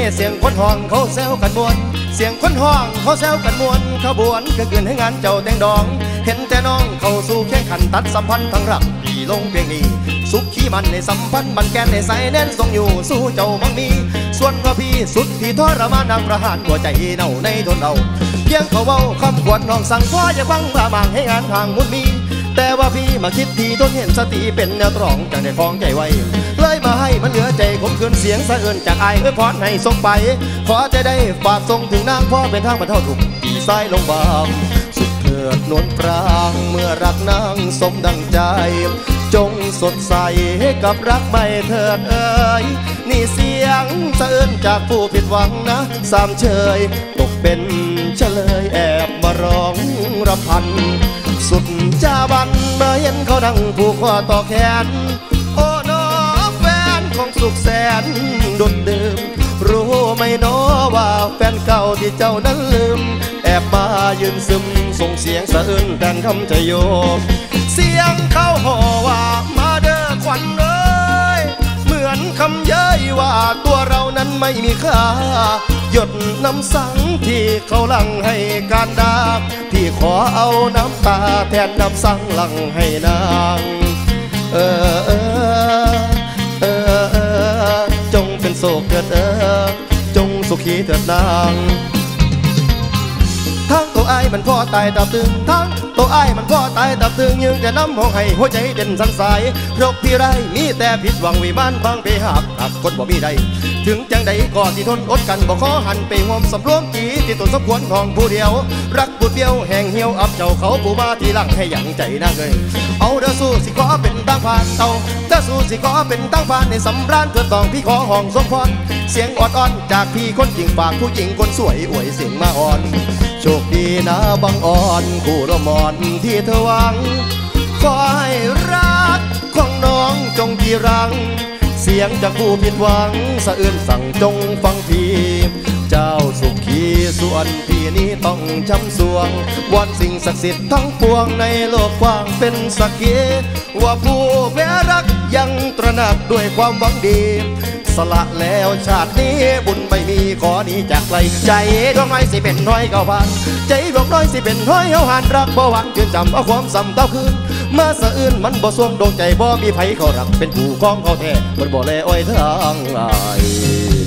เสียงคนห้องเขาแซวกันมวนเสียงคนห้องเขาแซวกันมวนขบวนก็เกินให้งานเจ้าแต่งดองเห็นแต่น้องเข้าสู่แข่งขันตัดสัมพันธ์ทั้งรักปีลงเพียงนี้สุขขี้มันในสัมพันธ์มันแกนในใส่แน่นทรงอยู่สู้เจ้ามังมีส่วนพระพี่สุดที่ทรมานนางประหารหัวใจเน่าในทนเอาเพียงเขาเว้าคำขวัญน้องสั่งพ่ออย่าบังบาบางให้งานทางมุนมีแต่ว่าพี่มาคิดทีทนเห็นสติเป็นแนวตรองจังได้ฟ้องใจไว้เลยมาให้มันเหลือใจผมคืนเสียงสะเอื้นจากอายพรให้ส่งไปขอจะได้ฝากส่งถึงนางพ่อเป็นทางบรรเทาทุกข์ปีสายลงบางสุดเถิดนวลปรางเมื่อรักนางสมดังใจจงสดใสให้กับรักไม่เถิดเอ่ยนี่เสียงสะเอื้นจากผู้ผิดหวังนะสามเชยตกเป็นเฉลยแอบมาร้องรำพันสุดจ้าบันเมื่อเห็นเขาดังผูกคอต่อแขนโอ้น้องแฟนของสุขแสนดุดดื่มรู้ไหมน้อว่าแฟนเก่าที่เจ้านั้นลืมแอบมายืนซึมส่งเสียงสะอื้นแต่งคำชโยเสียงเขาห่อว่ามาเด้อขวัญเอ้ยเหมือนคำเย้ยว่าตัวเรานั้นไม่มีค่าหยดน้ำสังที่เขาหลั่งให้การดาพี่ขอเอาน้ำตาแทนน้ำสังหลั่งให้นางจงเป็นโศกเถิดจงสุขีเถิดนางทั้งตัวไอ้มันพ่อตายตับตึงทั้งตัวไอ้มันพ่อตายตับตึงยังจะน้ำห้องให้หัวใจเด่นสันสายโรคพี่ไรมีแต่ผิดหวังวิมานบางไปหักคนบ่มีใดถึงจังใดก็ที่ทนอดกันบ่ขอหันไปห่วมสำรวมจีที่ตนสมควรของผู้เดียวรักบุดเบี้ยวแห่งเหี่ยวอับเจ้าเขาผู้มาที่หลังให้หยั่งใจน่าเกยเอาเด้อสู้สิขอเป็นตั้งผ่านเต่าเด้อสู้สิขอเป็นตั้งผ่านในสำราญเพื่อต้องพี่ขอห้องสมพรเสียงอดจากพี่คนจริงฝากผู้หญิงคนสวยอวยเสียงมาอ่อนโชคดีนะบังอ่อนคู่รมอนที่เธอหวังขอให้รักของน้องจงจีรังเสียงจากผู้ผิดหวังสะอื้นสั่งจงฟังพี่เจ้าสุขีส่วนพี่นี้ต้องช้ำสวงวอนสิ่งศักดิ์สิทธิ์ทั้งปวงในโลกกว้างเป็นสักขีว่าผู้แพ้รักยังตระหนักด้วยความหวังดีสละแล้วชาตินี้บุญไม่มีขอนี้จากไกลใจดวงน้อยสิเป็นน้อยเก่าผ่านใจดวงน้อยสิเป็นน้อยเอาหันรักบ่หวังจืนจำเอาความซ้ำเต้าคืนมาสะอื้นมันบ่สวงดวงใจบ่มีไผเขารักเป็นผู้ของเขาแท้มันบ่แลอ้อยทางไอ